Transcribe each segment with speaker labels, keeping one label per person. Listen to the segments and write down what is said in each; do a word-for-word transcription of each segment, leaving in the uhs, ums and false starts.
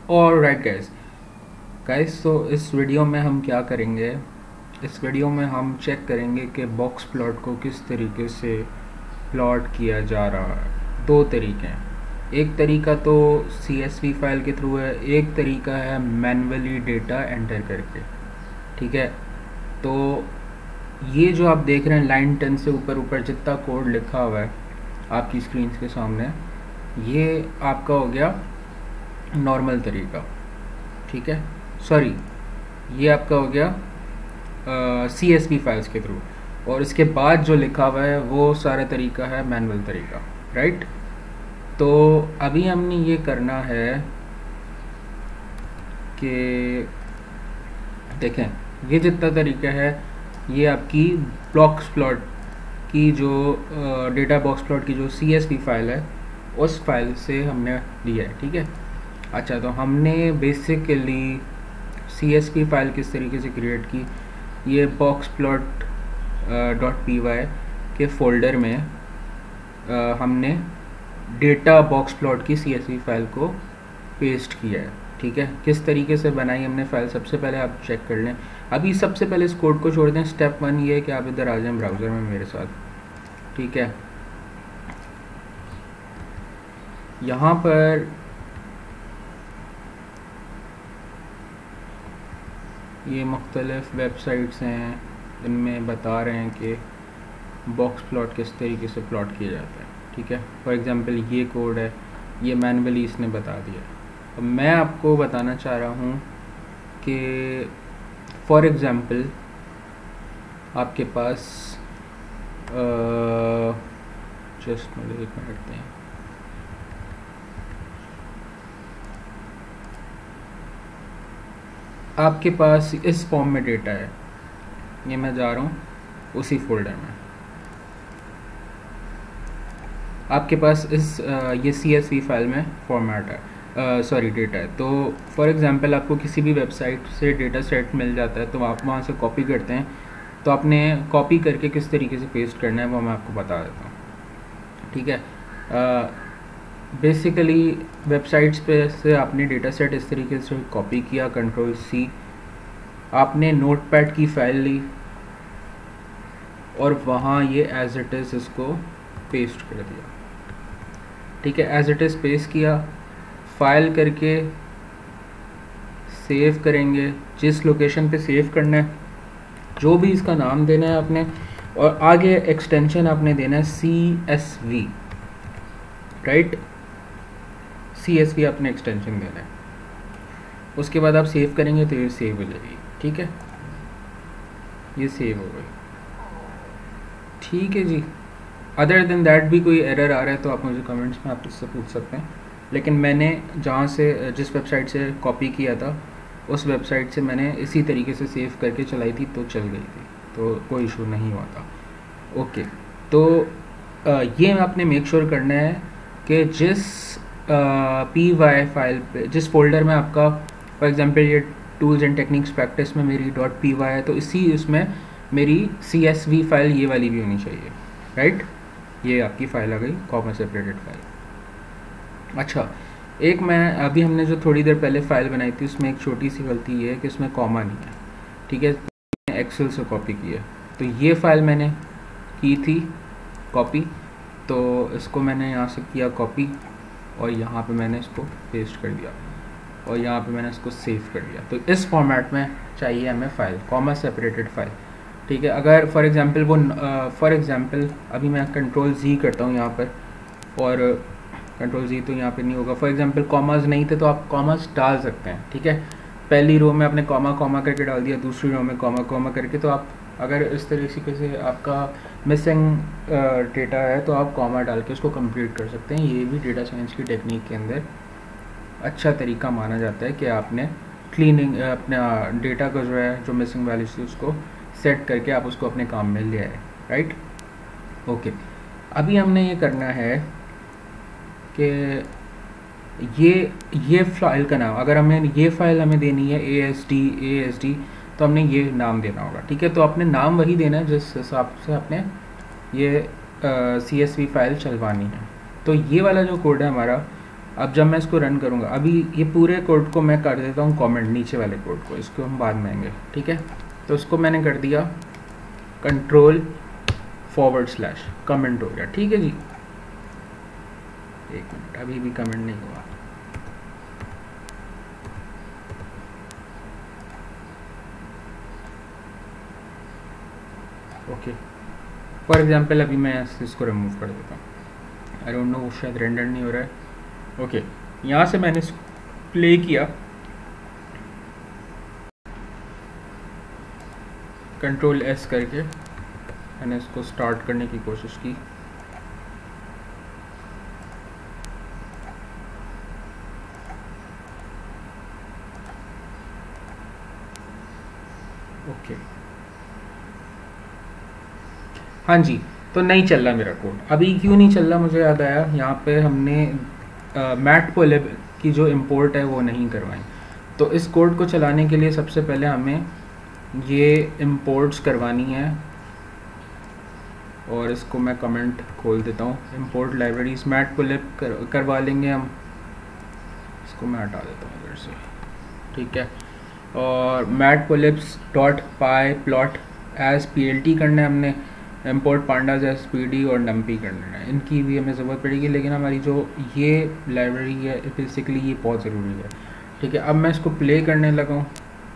Speaker 1: Alright guys guys तो इस video में हम क्या करेंगे, इस वीडियो में हम चेक करेंगे कि बॉक्स प्लॉट को किस तरीके से प्लॉट किया जा रहा है। दो तरीके हैं, एक तरीका तो सी एस वी फाइल के थ्रू है, एक तरीका है मैन्युअली डेटा एंटर करके। ठीक है, तो ये जो आप देख रहे हैं लाइन टेन से ऊपर ऊपर जितना कोड लिखा हुआ है आपकी स्क्रीन के सामने, ये आपका हो गया नॉर्मल तरीका। ठीक है, सॉरी ये आपका हो गया सी एस वी फाइल्स के थ्रू, और इसके बाद जो लिखा हुआ है वो सारा तरीका है मैनुअल तरीका। राइट, तो अभी हमने ये करना है कि देखें ये जितना तरीका है ये आपकी बॉक्स प्लॉट की जो डेटा बॉक्स प्लॉट की जो सी एस वी फाइल है उस फाइल से हमने लिया है। ठीक है, अच्छा तो हमने basically C S V file किस तरीके से क्रिएट की, ये box plot dot P Y के फोल्डर में आ, हमने डेटा बॉक्स प्लॉट की सी एस वी फाइल को पेस्ट किया है। ठीक है, किस तरीके से बनाई हमने फाइल सबसे पहले आप चेक कर लें। अभी सबसे पहले इस कोड को छोड़ दें। स्टेप वन ये है कि आप इधर आ जाएं ब्राउज़र में मेरे साथ। ठीक है, यहाँ पर ये मुख्तलिफ वेबसाइट्स हैं, इनमें बता रहे हैं कि बॉक्स प्लॉट किस तरीके से प्लॉट किया जाता है। ठीक है, फॉर एग्जांपल ये कोड है, ये मैनुअली इसने बता दिया। अब मैं आपको बताना चाह रहा हूँ कि फॉर एग्जांपल आपके पास जस्ट मुझे एक मिनट दें, आपके पास इस फॉर्म में डेटा है, ये मैं जा रहा हूँ उसी फोल्डर में, आपके पास इस आ, ये सी एस वी फाइल में फॉर्मेट है, सॉरी डेटा है। तो फॉर एग्जांपल आपको किसी भी वेबसाइट से डेटा सेट मिल जाता है तो आप वहाँ से कॉपी करते हैं, तो आपने कॉपी करके किस तरीके से पेस्ट करना है वो मैं आपको बता देता हूँ। ठीक है, बेसिकली वेबसाइट्स पे से आपने डेटा सेट इस तरीके से कॉपी किया, कंट्रोल सी, आपने नोटपैड की फाइल ली और वहाँ ये एज इट इज़ इसको पेस्ट कर दिया। ठीक है, एज इट इज़ पेस्ट किया, फाइल करके सेव करेंगे, जिस लोकेशन पे सेव करना है जो भी इसका नाम देना है आपने, और आगे एक्सटेंशन आपने देना है C S V. Right, C S V आपने एक्सटेंशन देना है, उसके बाद आप सेव करेंगे तो ये सेव हो जाएगी। ठीक है, ये सेव हो गई। ठीक है जी, अदर देन दैट भी कोई एरर आ रहा है तो आप मुझे कमेंट्स में आप इससे पूछ सकते हैं, लेकिन मैंने जहाँ से जिस वेबसाइट से कॉपी किया था उस वेबसाइट से मैंने इसी तरीके से सेव करके चलाई थी तो चल गई थी, तो कोई इशू नहीं हुआ था। ओके, तो आ, ये आपने मेक श्योर करना है कि जिस पी वाई फाइल पे, जिस फोल्डर में आपका फॉर एग्जांपल ये टूल्स एंड टेक्निक्स प्रैक्टिस में मेरी डॉट पी वाई है, तो इसी उसमें मेरी सी एस वी फाइल ये वाली भी होनी चाहिए। राइट, ये आपकी फ़ाइल आ गई, कॉमा सेपरेटेड फाइल। अच्छा, एक मैं अभी हमने जो थोड़ी देर पहले फ़ाइल बनाई थी उसमें एक छोटी सी गलती ये है कि उसमें कॉमा नहीं है। ठीक है, मैंने एक्सेल से कॉपी की है, तो ये फ़ाइल मैंने की थी कॉपी, तो इसको मैंने यहाँ से किया कॉपी और यहाँ पे मैंने इसको पेस्ट कर दिया और यहाँ पे मैंने इसको सेव कर दिया। तो इस फॉर्मेट में चाहिए हमें फ़ाइल, कॉमा सेपरेटेड फाइल। ठीक है, अगर फॉर एग्जांपल वो फॉर एग्जांपल अभी मैं कंट्रोल जी करता हूँ यहाँ पर, और कंट्रोल जी तो यहाँ पे नहीं होगा। फॉर एग्जांपल कॉमास नहीं थे तो आप कॉमास डाल सकते हैं। ठीक है, पहली रो में आपने कॉमा कॉमा करके डाल दिया, दूसरी रो में कॉमा कॉमा करके, तो आप अगर इस तरीके से आपका मिसिंग डेटा है तो आप कॉमा डाल के उसको कंप्लीट कर सकते हैं। ये भी डेटा साइंस की टेक्निक के अंदर अच्छा तरीका माना जाता है कि आपने क्लीनिंग अपना डेटा का जो है जो मिसिंग वैल्यूज थी उसको सेट करके आप उसको अपने काम में ले आए। राइट, ओके, अभी हमने ये करना है कि ये ये फाइल का नाम, अगर हमें ये फाइल हमें देनी है A S D A S D तो हमने ये नाम देना होगा। ठीक है, तो आपने नाम वही देना है जिस हिसाब से आपने ये सी एस वी फाइल चलवानी है। तो ये वाला जो कोड है हमारा अब जब मैं इसको रन करूँगा, अभी ये पूरे कोड को मैं कर देता हूँ कमेंट, नीचे वाले कोड को, इसको हम बाद में आएंगे, ठीक है। तो इसको मैंने कर दिया कंट्रोल फॉरवर्ड स्लैश, कमेंट हो गया, ठीक है जी। एक मिनट, अभी भी कमेंट नहीं हुआ। ओके, फॉर एग्जांपल अभी मैं इसको रिमूव कर देता हूँ, आई डोंट नो शायद रेंडर नहीं हो रहा है। ओके, यहाँ से मैंने प्ले किया, कंट्रोल एस करके मैंने इसको स्टार्ट करने की कोशिश की। ओके, हाँ जी, तो नहीं चल रहा मेरा कोड। अभी क्यों नहीं चल रहा मुझे याद आया, यहाँ पे हमने मैटप्लोलिब की जो इंपोर्ट है वो नहीं करवाई। तो इस कोड को चलाने के लिए सबसे पहले हमें ये इंपोर्ट्स करवानी है, और इसको मैं कमेंट खोल देता हूँ। इंपोर्ट लाइब्रेरीज मैटप्लोलिब कर, करवा लेंगे हम, इसको मैं हटा देता हूँ इधर से, ठीक है। और matplotlib dot pyplot as P L T करना है हमने, import pandas as P D और नम्पी करना है, इनकी भी हमें ज़रूरत पड़ेगी, लेकिन हमारी जो ये लाइब्रेरी है बेसिकली ये बहुत ज़रूरी है, ठीक है। अब मैं इसको प्ले करने लगा हूँ।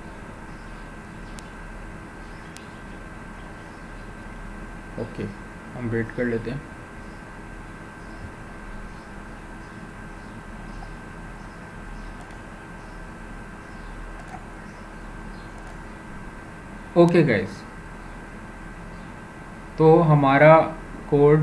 Speaker 1: ओके, हम वेट कर लेते हैं। ओके गाइस, तो हमारा कोड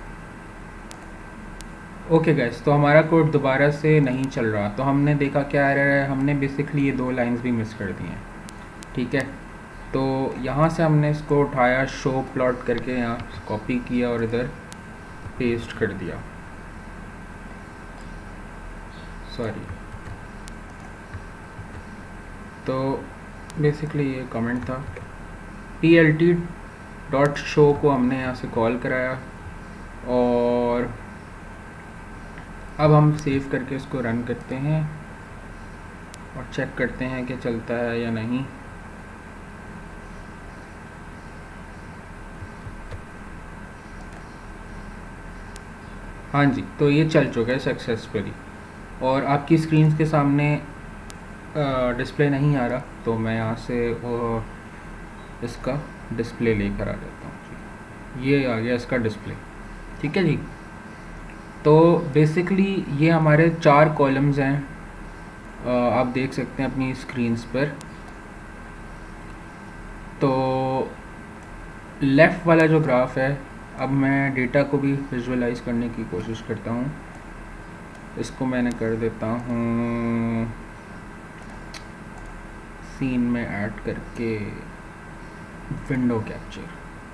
Speaker 1: ओके गाइस तो हमारा कोड दोबारा से नहीं चल रहा। तो हमने देखा क्या एरर है, हमने बेसिकली ये दो लाइंस भी मिस कर दी हैं, ठीक है। तो यहाँ से हमने इसको उठाया, शो प्लॉट करके यहाँ कॉपी किया और इधर पेस्ट कर दिया, सॉरी। तो बेसिकली ये कमेंट था, P L T dot show को हमने यहाँ से कॉल कराया, और अब हम सेव करके इसको रन करते हैं और चेक करते हैं कि चलता है या नहीं। हाँ जी, तो ये चल चुका है सक्सेसफुली, और आपकी स्क्रीन के सामने डिस्प्ले नहीं आ रहा, तो मैं यहाँ से आ, इसका डिस्प्ले लेकर आ जाता हूँ। ये आ गया इसका डिस्प्ले, ठीक है जी। तो बेसिकली ये हमारे चार कॉलम्स हैं, आप देख सकते हैं अपनी स्क्रीन्स पर। तो लेफ़्ट वाला जो ग्राफ है, अब मैं डेटा को भी विजुअलाइज करने की कोशिश करता हूँ। इसको मैंने कर देता हूँ सीन में ऐड करके विंडो कैप्चर,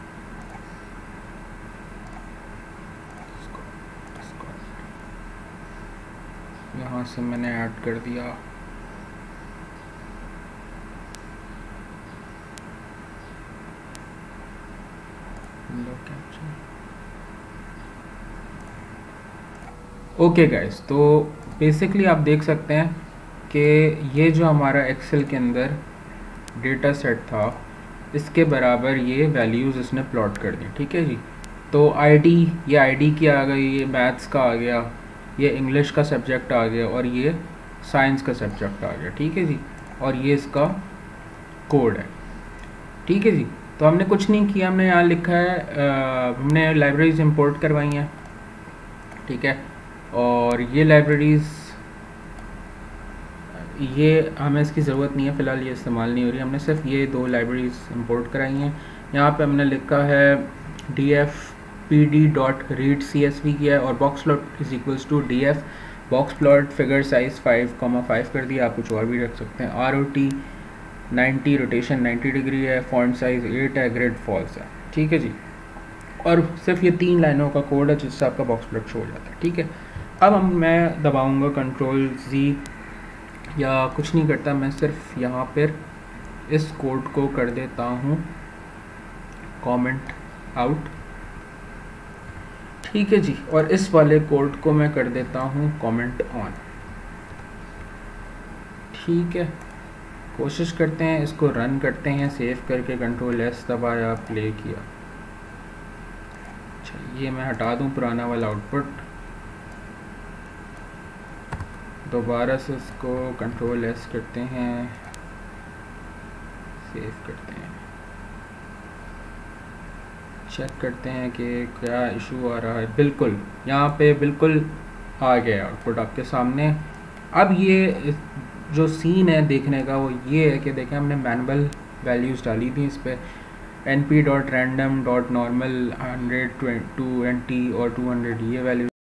Speaker 1: यहाँ से मैंने ऐड कर दिया। विंडो कैप्चर, ओके गाइस, तो बेसिकली आप देख सकते हैं कि ये जो हमारा एक्सेल के अंदर डेटा सेट था, इसके बराबर ये वैल्यूज़ इसने प्लॉट कर दी, ठीक है जी। तो आईडी, ये आईडी की आ गई, ये मैथ्स का आ गया, ये इंग्लिश का सब्जेक्ट आ गया, और ये साइंस का सब्जेक्ट आ गया, ठीक है जी। और ये इसका कोड है, ठीक है जी। तो हमने कुछ नहीं किया, हमने यहाँ लिखा है आ, हमने लाइब्रेरीज इंपोर्ट करवाई हैं, ठीक है। और ये लाइब्रेरीज़, ये हमें इसकी ज़रूरत नहीं है फ़िलहाल, ये इस्तेमाल नहीं हो रही, हमने सिर्फ ये दो लाइब्रेरीज इंपोर्ट कराई हैं। यहाँ पे हमने लिखा है D F P D dot read C S V किया है, और box plot is equals to D F box plot figure size five comma five कर दिया। आप कुछ और भी रख सकते हैं। R O T ninety, rotation ninety degree है, फॉन्ट साइज एट है, ग्रेड फॉल्स है, ठीक है जी। और सिर्फ ये तीन लाइनों का कोड है जिससे आपका बॉक्स प्लॉट शो हो जाता है, ठीक है। अब हम मैं दबाऊँगा कंट्रोल जी, या कुछ नहीं करता, मैं सिर्फ यहाँ पर इस कोड को कर देता हूँ कमेंट आउट, ठीक है जी, और इस वाले कोड को मैं कर देता हूँ कमेंट ऑन। ठीक है, कोशिश करते हैं, इसको रन करते हैं, सेव करके कंट्रोल एस दबाया, प्ले किया। अच्छा, ये मैं हटा दूँ पुराना वाला आउटपुट, दोबारा से इसको कंट्रोल एस करते हैं, सेव करते हैं, चेक करते हैं कि क्या इशू आ रहा है। बिल्कुल यहाँ पे बिल्कुल आ गया आउटपुट आपके सामने। अब ये जो सीन है देखने का वो ये है कि देखें हमने मैनुअल वैल्यूज़ डाली थी इस पर, N P dot random dot normal hundred to twenty और टू हंड्रेड ये वैल्यू